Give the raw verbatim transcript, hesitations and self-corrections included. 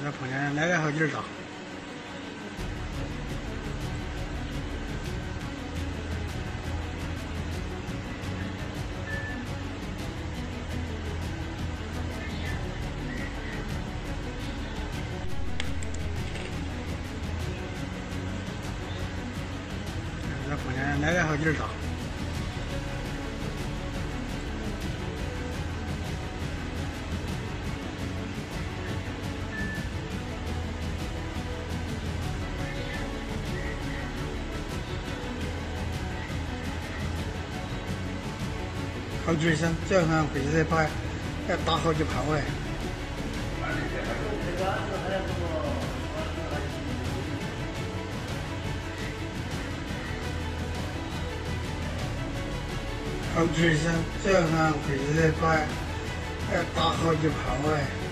这碰见来了好几道。这碰见来了好几道。 好几声，这样回去再把要打好几炮哎。好几声，这样回去再把要打好几炮哎。